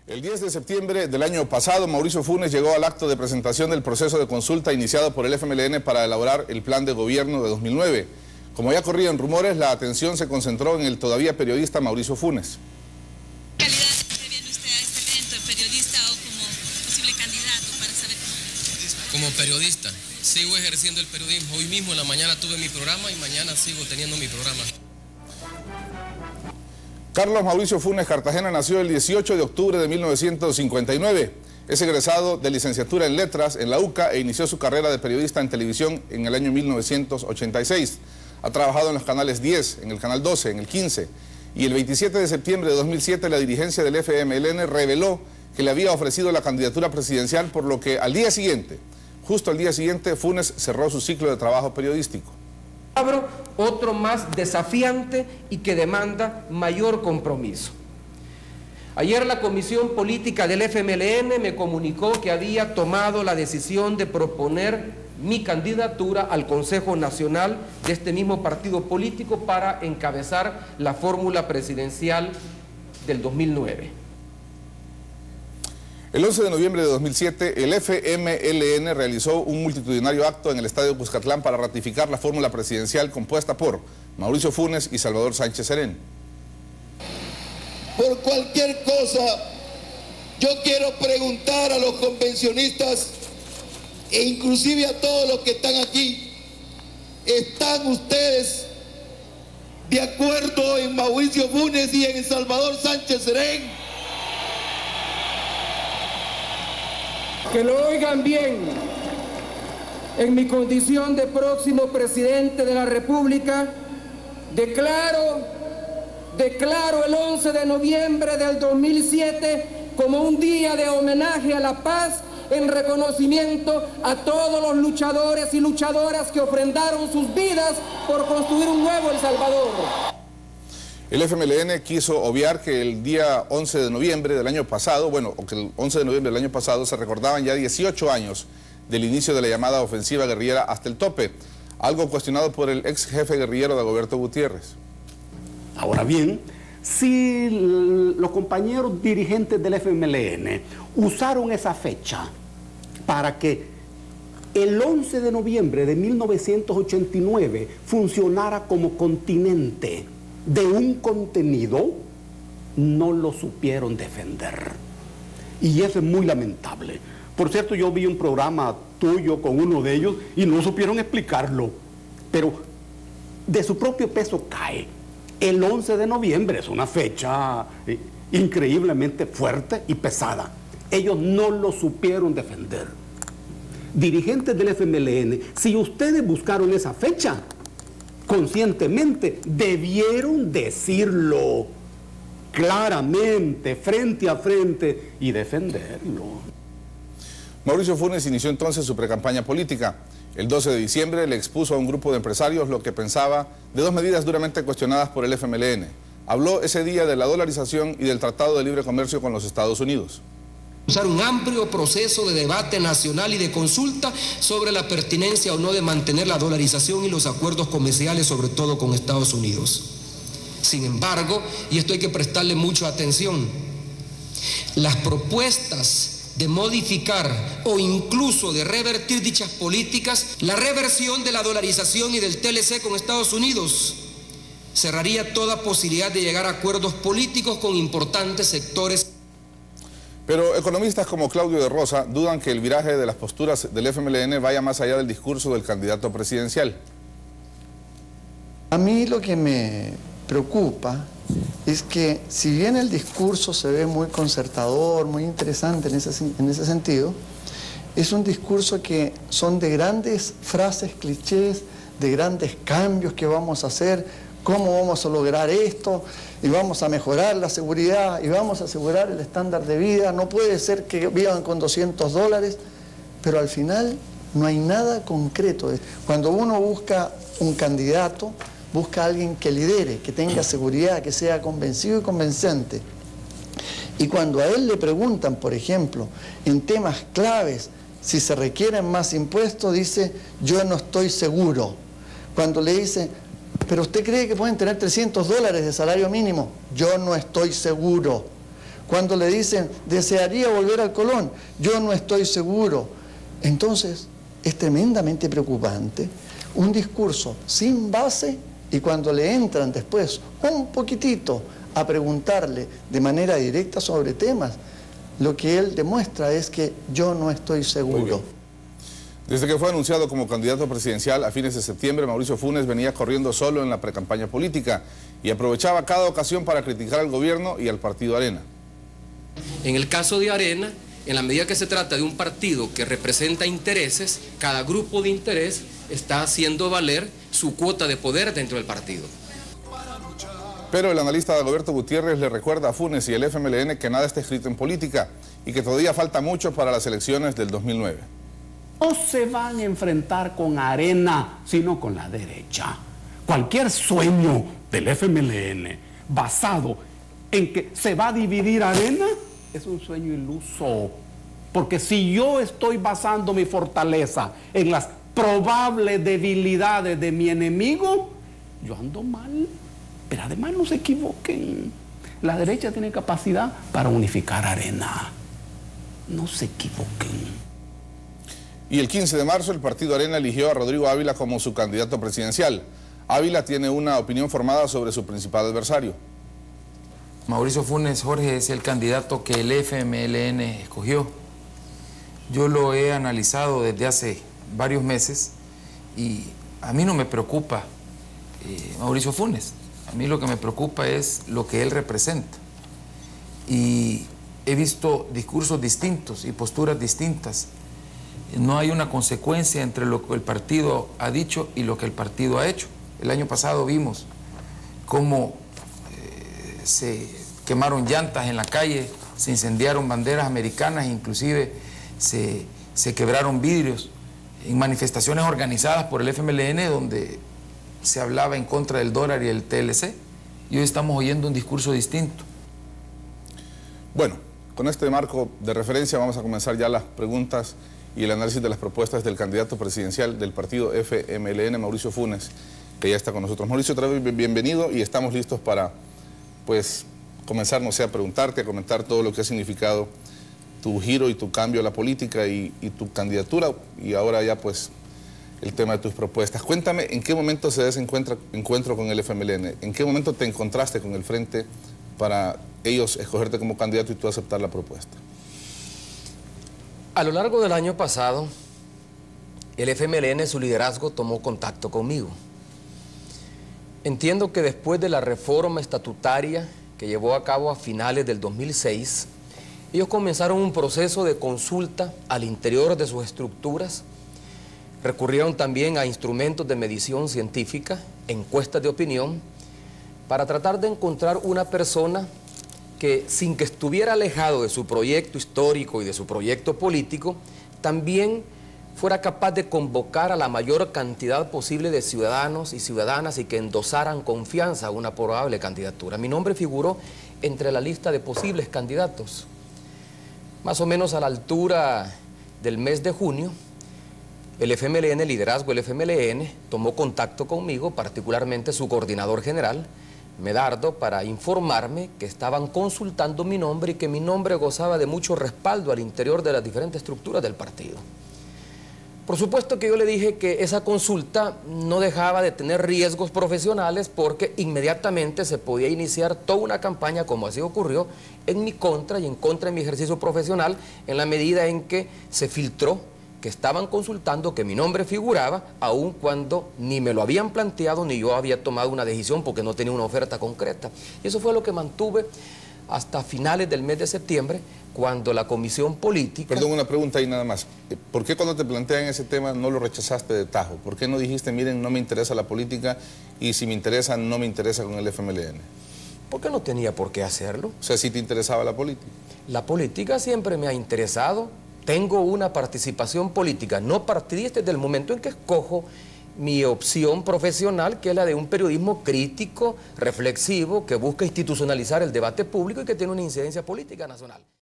El 10 de septiembre del año pasado, Mauricio Funes llegó al acto de presentación del proceso de consulta iniciado por el FMLN para elaborar el plan de gobierno de 2009. Como ya corrían rumores, la atención se concentró en el todavía periodista Mauricio Funes. ¿Qué calidad se viene usted a este evento, periodista o como posible candidato para saber cómo? Como periodista, sigo ejerciendo el periodismo. Hoy mismo en la mañana tuve mi programa y mañana sigo teniendo mi programa. Carlos Mauricio Funes Cartagena nació el 18 de octubre de 1959. Es egresado de licenciatura en Letras en la UCA e inició su carrera de periodista en televisión en el año 1986. Ha trabajado en los canales 10, en el canal 12, en el 15. Y el 27 de septiembre de 2007 la dirigencia del FMLN reveló que le había ofrecido la candidatura presidencial, por lo que al día siguiente, justo al día siguiente, Funes cerró su ciclo de trabajo periodístico. Otro más desafiante y que demanda mayor compromiso. Ayer la Comisión Política del FMLN me comunicó que había tomado la decisión de proponer mi candidatura al Consejo Nacional de este mismo partido político para encabezar la fórmula presidencial del 2009. El 11 de noviembre de 2007, el FMLN realizó un multitudinario acto en el Estadio Cuscatlán para ratificar la fórmula presidencial compuesta por Mauricio Funes y Salvador Sánchez Serén. Por cualquier cosa, yo quiero preguntar a los convencionistas e inclusive a todos los que están aquí, ¿están ustedes de acuerdo en Mauricio Funes y en Salvador Sánchez Serén? Que lo oigan bien. En mi condición de próximo presidente de la República, declaro el 11 de noviembre del 2007 como un día de homenaje a la paz en reconocimiento a todos los luchadores y luchadoras que ofrendaron sus vidas por construir un nuevo El Salvador. El FMLN quiso obviar que el día 11 de noviembre del año pasado, que el 11 de noviembre del año pasado se recordaban ya 18 años del inicio de la llamada ofensiva guerrillera Hasta el Tope, algo cuestionado por el ex jefe guerrillero Dagoberto Gutiérrez. Ahora bien, si los compañeros dirigentes del FMLN usaron esa fecha para que el 11 de noviembre de 1989 funcionara como continente de un contenido, no lo supieron defender. Y eso es muy lamentable. Por cierto, yo vi un programa tuyo con uno de ellos y no supieron explicarlo. Pero de su propio peso cae. El 11 de noviembre es una fecha increíblemente fuerte y pesada. Ellos no lo supieron defender. Dirigentes del FMLN, si ustedes buscaron esa fecha, conscientemente debieron decirlo claramente, frente a frente, y defenderlo. Mauricio Funes inició entonces su precampaña política. El 12 de diciembre le expuso a un grupo de empresarios lo que pensaba de dos medidas duramente cuestionadas por el FMLN. Habló ese día de la dolarización y del Tratado de Libre Comercio con los Estados Unidos. Usar un amplio proceso de debate nacional y de consulta sobre la pertinencia o no de mantener la dolarización y los acuerdos comerciales, sobre todo con Estados Unidos. Sin embargo, y esto hay que prestarle mucha atención, las propuestas de modificar o incluso de revertir dichas políticas, la reversión de la dolarización y del TLC con Estados Unidos cerraría toda posibilidad de llegar a acuerdos políticos con importantes sectores. Pero economistas como Claudio de Rosa dudan que el viraje de las posturas del FMLN vaya más allá del discurso del candidato presidencial. A mí lo que me preocupa es que si bien el discurso se ve muy concertador, muy interesante en ese sentido, es un discurso que son de grandes frases, clichés, de grandes cambios que vamos a hacer, cómo vamos a lograr esto, y vamos a mejorar la seguridad, y vamos a asegurar el estándar de vida. No puede ser que vivan con $200, pero al final no hay nada concreto. Cuando uno busca un candidato, busca a alguien que lidere, que tenga seguridad, que sea convencido y convincente. Y cuando a él le preguntan, por ejemplo, en temas claves, si se requieren más impuestos, dice, yo no estoy seguro. Cuando le dicen, pero usted cree que pueden tener $300 de salario mínimo, yo no estoy seguro. Cuando le dicen, desearía volver al Colón, yo no estoy seguro. Entonces, es tremendamente preocupante un discurso sin base, y cuando le entran después un poquitito a preguntarle de manera directa sobre temas, lo que él demuestra es que yo no estoy seguro. Desde que fue anunciado como candidato presidencial a fines de septiembre, Mauricio Funes venía corriendo solo en la precampaña política y aprovechaba cada ocasión para criticar al gobierno y al partido Arena. En el caso de Arena, en la medida que se trata de un partido que representa intereses, cada grupo de interés está haciendo valer su cuota de poder dentro del partido. Pero el analista Dagoberto Gutiérrez le recuerda a Funes y el FMLN que nada está escrito en política y que todavía falta mucho para las elecciones del 2009. No se van a enfrentar con Arena, sino con la derecha. Cualquier sueño del FMLN basado en que se va a dividir Arena es un sueño iluso. Porque si yo estoy basando mi fortaleza en las probables debilidades de mi enemigo, yo ando mal. Pero además no se equivoquen. La derecha tiene capacidad para unificar Arena. No se equivoquen. Y el 15 de marzo el partido Arena eligió a Rodrigo Ávila como su candidato presidencial. Ávila tiene una opinión formada sobre su principal adversario. Mauricio Funes, Jorge, es el candidato que el FMLN escogió. Yo lo he analizado desde hace varios meses y a mí no me preocupa Mauricio Funes. A mí lo que me preocupa es lo que él representa. Y he visto discursos distintos y posturas distintas. No hay una consecuencia entre lo que el partido ha dicho y lo que el partido ha hecho. El año pasado vimos cómo se quemaron llantas en la calle, se incendiaron banderas americanas, inclusive se quebraron vidrios en manifestaciones organizadas por el FMLN donde se hablaba en contra del dólar y el TLC. Y hoy estamos oyendo un discurso distinto. Bueno, con este marco de referencia vamos a comenzar ya las preguntas y el análisis de las propuestas del candidato presidencial del partido FMLN, Mauricio Funes, que ya está con nosotros. Mauricio, otra vez bienvenido y estamos listos para, pues, comenzar, no sé, a preguntarte, a comentar todo lo que ha significado tu giro y tu cambio a la política y tu candidatura y ahora ya, pues, el tema de tus propuestas. Cuéntame, ¿en qué momento se da ese encuentro con el FMLN? ¿En qué momento te encontraste con el Frente para ellos escogerte como candidato y tú aceptar la propuesta? A lo largo del año pasado, el FMLN, su liderazgo, tomó contacto conmigo. Entiendo que después de la reforma estatutaria que llevó a cabo a finales del 2006, ellos comenzaron un proceso de consulta al interior de sus estructuras, recurrieron también a instrumentos de medición científica, encuestas de opinión, para tratar de encontrar una persona que, sin que estuviera alejado de su proyecto histórico y de su proyecto político, también fuera capaz de convocar a la mayor cantidad posible de ciudadanos y ciudadanas y que endosaran confianza a una probable candidatura. Mi nombre figuró entre la lista de posibles candidatos. Más o menos a la altura del mes de junio, el FMLN, el liderazgo del FMLN, tomó contacto conmigo, particularmente su coordinador general, Medardo, para informarme que estaban consultando mi nombre y que mi nombre gozaba de mucho respaldo al interior de las diferentes estructuras del partido. Por supuesto que yo le dije que esa consulta no dejaba de tener riesgos profesionales porque inmediatamente se podía iniciar toda una campaña, como así ocurrió, en mi contra y en contra de mi ejercicio profesional, en la medida en que se filtró que estaban consultando, que mi nombre figuraba, aun cuando ni me lo habían planteado ni yo había tomado una decisión porque no tenía una oferta concreta. Y eso fue lo que mantuve hasta finales del mes de septiembre, cuando la comisión política... Perdón, una pregunta ahí nada más. ¿Por qué cuando te plantean ese tema no lo rechazaste de tajo? ¿Por qué no dijiste, miren, no me interesa la política y si me interesa, no me interesa con el FMLN? Porque no tenía por qué hacerlo. O sea, ¿sí te interesaba la política? La política siempre me ha interesado. Tengo una participación política no partidista desde el momento en que escojo mi opción profesional, que es la de un periodismo crítico, reflexivo, que busca institucionalizar el debate público y que tiene una incidencia política nacional.